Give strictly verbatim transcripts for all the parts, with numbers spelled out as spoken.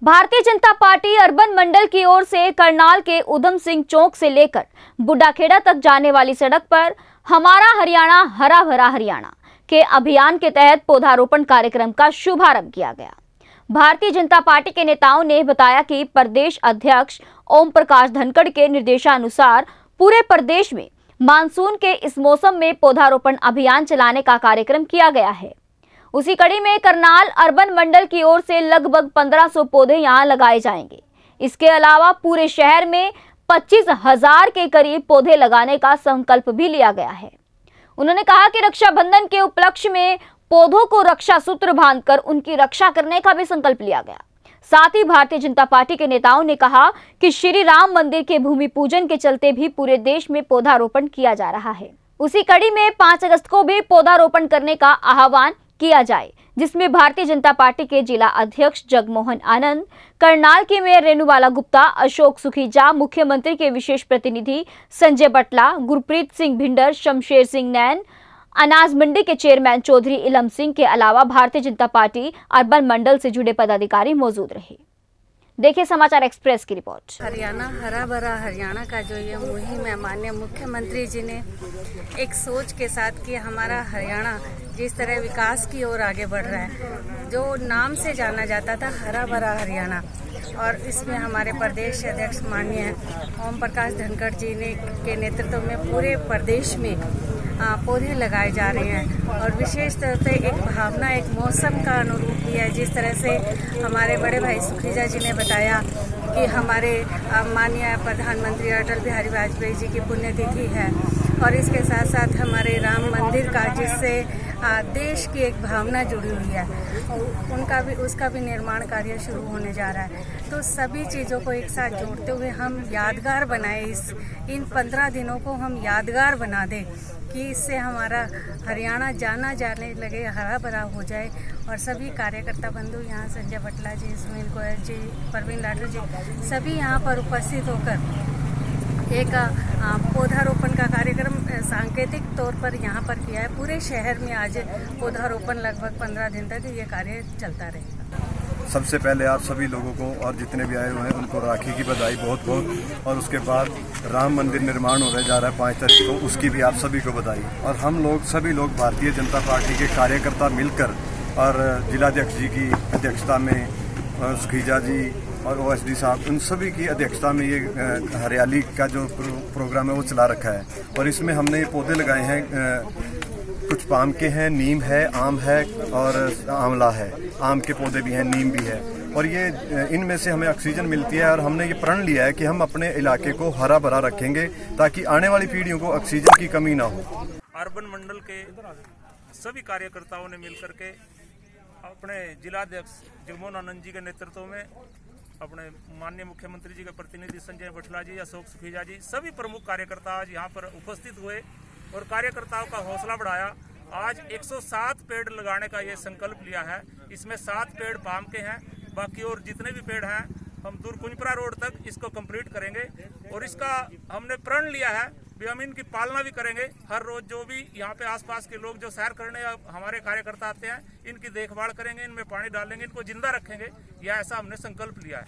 Bharatiya Janata party urban मंडल की ओर से करनाल के उधम सिंह चौक से लेकर बुड्ढाखेड़ा तक जाने वाली सड़क पर हमारा हरियाणा हरा भरा हरियाणा के अभियान के तहत पौधारोपण कार्यक्रम का शुभारंभ किया गया। भारतीय जनता पार्टी के नेताओं ने बताया कि प्रदेश अध्यक्ष ओम प्रकाश धनखड़ के निर्देशानुसार पूरे प्रदेश में मानसून के इस मौसम में पौधारोपण अभियान चलाने का कार्यक्रम किया गया है। उसी कड़ी में करनाल अर्बन मंडल की ओर से लगभग पंद्रह सौ पौधे यहां लगाए जाएंगे। इसके अलावा पूरे शहर में पच्चीस हजार के करीब पौधे लगाने का संकल्प भी लिया गया है। उन्होंने कहा कि रक्षाबंधन के उपलक्ष्य में पौधों को रक्षा सूत्र बांधकर उनकी रक्षा करने का भी संकल्प लिया गया। साथ ही भारतीय जनता पार्टी के नेताओं ने कहा कि श्री राम मंदिर के भूमि पूजन के चलते भी पूरे देश में पौधारोपण किया जा रहा है। उसी कड़ी में पाँच अगस्त को भी पौधारोपण करने का आह्वान किया जाए, जिसमें भारतीय जनता पार्टी के जिला अध्यक्ष जगमोहन आनंद, करनाल की मेयर रेणुबाला गुप्ता, अशोक सुखीजा, मुख्यमंत्री के विशेष प्रतिनिधि संजय बटला, गुरप्रीत सिंह भिंडर, शमशेर सिंह नैन, अनाज मंडी के चेयरमैन चौधरी इलम सिंह के अलावा भारतीय जनता पार्टी अर्बन मंडल से जुड़े पदाधिकारी मौजूद रहे। देखिए समाचार एक्सप्रेस की रिपोर्ट। हरियाणा हरा भरा हरियाणा का जो ये मुहिम है, माननीय मुख्यमंत्री जी ने एक सोच के साथ कि हमारा हरियाणा जिस तरह विकास की ओर आगे बढ़ रहा है, जो नाम से जाना जाता था हरा भरा हरियाणा, और इसमें हमारे प्रदेश अध्यक्ष माननीय ओम प्रकाश धनखड़ जी ने के नेतृत्व में पूरे प्रदेश में पौधे लगाए जा रहे हैं। और विशेष तौर पे एक भावना, एक मौसम का अनुरूप भी है। जिस तरह से हमारे बड़े भाई सुखीजा जी ने बताया कि हमारे माननीय प्रधानमंत्री अटल बिहारी वाजपेयी जी की पुण्यतिथि है, और इसके साथ साथ हमारे राम मंदिर का, जिससे देश की एक भावना जुड़ी हुई है, उनका भी उसका भी निर्माण कार्य शुरू होने जा रहा है। तो सभी चीज़ों को एक साथ जोड़ते हुए हम यादगार बनाए, इस इन पंद्रह दिनों को हम यादगार बना दें कि इससे हमारा हरियाणा जाना जाने लगे, हरा भरा हो जाए। और सभी कार्यकर्ता बंधु यहाँ, संजय बटला जी, सुनील गोयल जी, परवीन लाडू जी, सभी यहाँ पर उपस्थित होकर एक पौधारोपण का कार्यक्रम सांकेतिक तौर पर यहाँ पर किया है। पूरे शहर में आज पौधारोपण लगभग पंद्रह दिन तक ये कार्य चलता रहेगा। सबसे पहले आप सभी लोगों को और जितने भी आए हुए हैं उनको राखी की बधाई बहुत बहुत, और उसके बाद राम मंदिर निर्माण होने जा रहा है पाँच तारीख को, उसकी भी आप सभी को बधाई। और हम लोग सभी लोग भारतीय जनता पार्टी के कार्यकर्ता मिलकर और जिलाध्यक्ष जी की अध्यक्षता में, सुखीजा जी और ओएसडी साहब, उन सभी की अध्यक्षता में ये हरियाली का जो प्रोग्राम है वो चला रखा है। और इसमें हमने ये पौधे लगाए हैं, कुछ पाम के हैं, नीम है, आम है और आंवला है। आम के पौधे भी हैं, नीम भी है, और ये इनमें से हमें ऑक्सीजन मिलती है। और हमने ये प्रण लिया है कि हम अपने इलाके को हरा भरा रखेंगे ताकि आने वाली पीढ़ियों को ऑक्सीजन की कमी ना हो। अर्बन मंडल के सभी कार्यकर्ताओं ने मिलकर के अपने जिलाध्यक्ष जगमोहन आनंद जी के नेतृत्व में, अपने माननीय मुख्यमंत्री जी के प्रतिनिधि संजय बटला जी, अशोक सुखीजा जी, सभी प्रमुख कार्यकर्ता आज यहाँ पर उपस्थित हुए और कार्यकर्ताओं का हौसला बढ़ाया। आज एक सौ सात पेड़ लगाने का ये संकल्प लिया है। इसमें सात पेड़ पाम के हैं, बाकी और जितने भी पेड़ हैं हम दूर कुंजपुरा रोड तक इसको कंप्लीट करेंगे। और इसका हमने प्रण लिया है भी हम इनकी पालना भी करेंगे। हर रोज जो भी यहाँ पे आसपास के लोग जो सैर करने हमारे कार्यकर्ता आते हैं, इनकी देखभाल करेंगे, इनमें पानी डालेंगे, इनको जिंदा रखेंगे, यह ऐसा हमने संकल्प लिया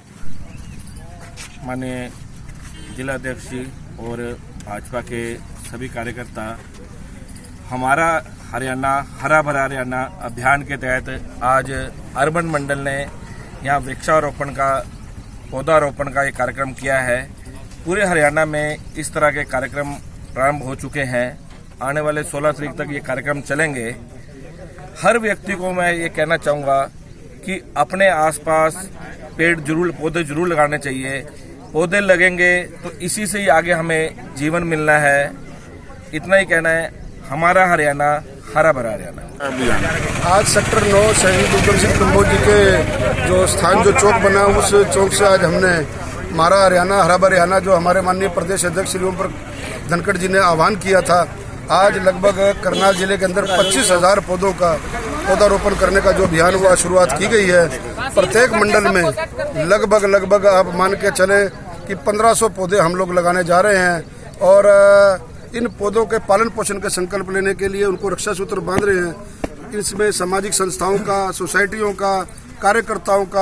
है। माननीय जिलाध्यक्ष जी और भाजपा के सभी कार्यकर्ता हमारा हरियाणा हरा भरा हरियाणा अभियान के तहत आज अर्बन मंडल ने यहाँ वृक्षारोपण का, पौधारोपण का एक कार्यक्रम किया है। पूरे हरियाणा में इस तरह के कार्यक्रम प्रारंभ हो चुके हैं। आने वाले सोलह तारीख तक ये कार्यक्रम चलेंगे। हर व्यक्ति को मैं ये कहना चाहूँगा कि अपने आसपास पेड़ जरूर, पौधे जरूर लगाने चाहिए। पौधे लगेंगे तो इसी से ही आगे हमें जीवन मिलना है। इतना ही कहना है। हमारा हरियाणा हरा भरा हरियाणा। आज सेक्टर नौ शहीद उधम सिंह कम्बोज जी के जो स्थान, जो चौक बना, उस चौक से आज हमने हमारा हरियाणा हरा भरा हरियाणा, जो हमारे माननीय प्रदेश अध्यक्ष श्री ओम प्रकाश धनखड़ जी ने आह्वान किया था, आज लगभग करनाल जिले के अंदर पच्चीस हजार पौधों का पौधारोपण करने का जो अभियान हुआ, शुरुआत की गई है। प्रत्येक मंडल में लगभग लगभग आप मान के चले कि पंद्रह सौ पौधे हम लोग लगाने जा रहे हैं। और इन पौधों के पालन पोषण के संकल्प लेने के लिए उनको रक्षा सूत्र बांध रहे हैं। इसमें सामाजिक संस्थाओं का, सोसाइटियों का, कार्यकर्ताओं का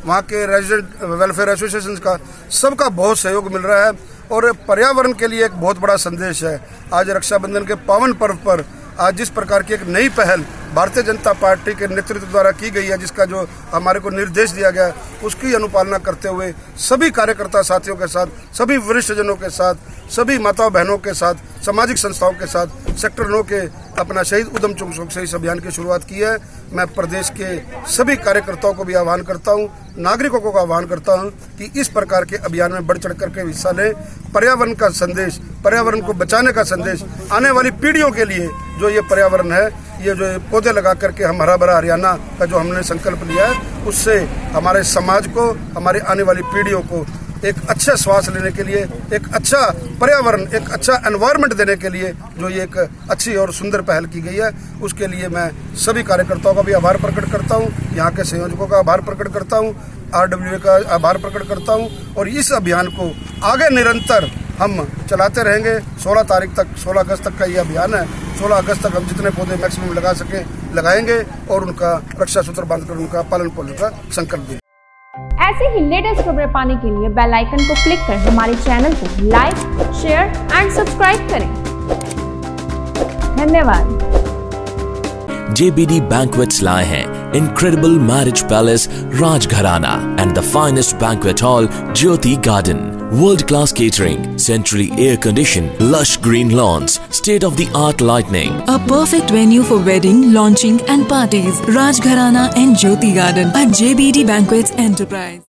वहाँ के रेजिडेंट वेलफेयर एसोसिएशन का, सबका बहुत सहयोग मिल रहा है और पर्यावरण के लिए एक बहुत बड़ा संदेश है। आज रक्षाबंधन के पावन पर्व पर आज जिस प्रकार की एक नई पहल भारतीय जनता पार्टी के नेतृत्व द्वारा की गई है, जिसका जो हमारे को निर्देश दिया गया, उसकी अनुपालना करते हुए सभी कार्यकर्ता साथियों के साथ, सभी वरिष्ठ जनों के साथ, सभी माताओं बहनों के साथ, सामाजिक संस्थाओं के साथ सेक्टर नौ के अपना शहीद उधम सिंह चौक से इस अभियान की शुरुआत की है। मैं प्रदेश के सभी कार्यकर्ताओं को भी आह्वान करता हूं, नागरिकों को आह्वान करता हूं कि इस प्रकार के अभियान में बढ़ चढ़ करके हिस्सा लें। पर्यावरण का संदेश, पर्यावरण को बचाने का संदेश, आने वाली पीढ़ियों के लिए जो ये पर्यावरण है, ये जो पौधे लगा करके हम हरा भरा हरियाणा का जो हमने संकल्प लिया है, उससे हमारे समाज को, हमारी आने वाली पीढ़ियों को एक अच्छा श्वास लेने के लिए, एक अच्छा पर्यावरण, एक अच्छा एनवायरनमेंट देने के लिए जो ये एक अच्छी और सुंदर पहल की गई है, उसके लिए मैं सभी कार्यकर्ताओं का भी आभार प्रकट करता हूँ, यहाँ के संयोजकों का आभार प्रकट करता हूँ, आरडब्ल्यूए का आभार प्रकट करता हूँ और इस अभियान को आगे निरंतर हम चलाते रहेंगे। सोलह तारीख तक, सोलह अगस्त तक का ये अभियान है। सोलह अगस्त तक हम जितने पौधे मैक्सिमम लगा सके लगाएंगे और उनका रक्षा सूत्र बांधकर उनका पालन पोषण का संकल्प देंगे। ऐसे ही लेटेस्ट खबरें पाने के लिए बेल आइकन को क्लिक कर हमारे चैनल को लाइक, शेयर एंड सब्सक्राइब करें। धन्यवाद। J B D Banquets लाए हैं Incredible Marriage Palace Rajgharana and the finest banquet hall Jyoti Garden. World-class catering, centrally air-conditioned, lush green lawns, state-of-the-art lighting. A perfect venue for wedding, launching and parties. Rajgharana and Jyoti Garden at J B D Banquets Enterprise.